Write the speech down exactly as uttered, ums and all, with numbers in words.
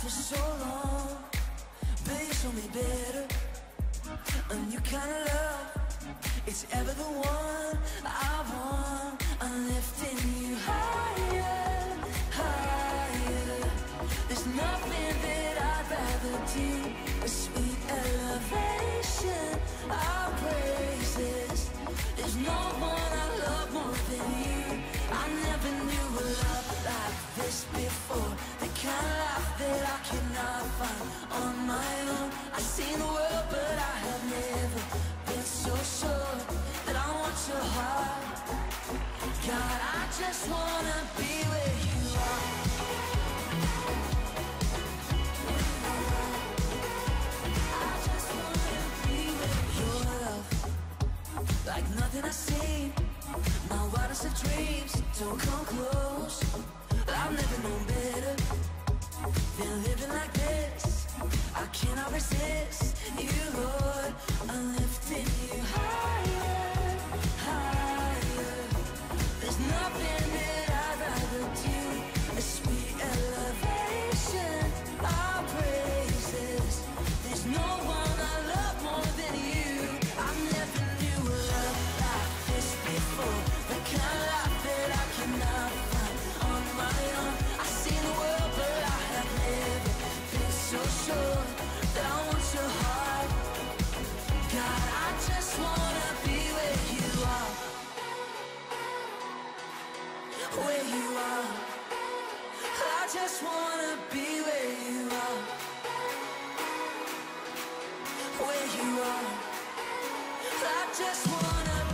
for so long, but you show me better. A new kind of love, it's ever the one I want. I'm lifting you higher, higher. There's nothing that I'd rather do. A sweet elevation, our praises. There's no one I love more than you. I never knew a love like this before. The kind of life that I cannot find on my own. I've seen the world, but I have never been so sure that I want your heart. God, I just wanna be where you are. I just wanna be where your love, like nothing I've seen. My wildest of dreams don't come close. I've never known better than living like this. I cannot resist you, Lord. I'm lifting you higher, higher. There's nothing that I'd rather do. A sweet elevation, our praises. There's no one I love more than you. I never knew a love like this before. The kind of life that I cannot find on my own. I've seen the world, but I have never been so sure that I want your heart. God, I just wanna be where you are. Where you are. I just wanna be where you are. Where you are. I just wanna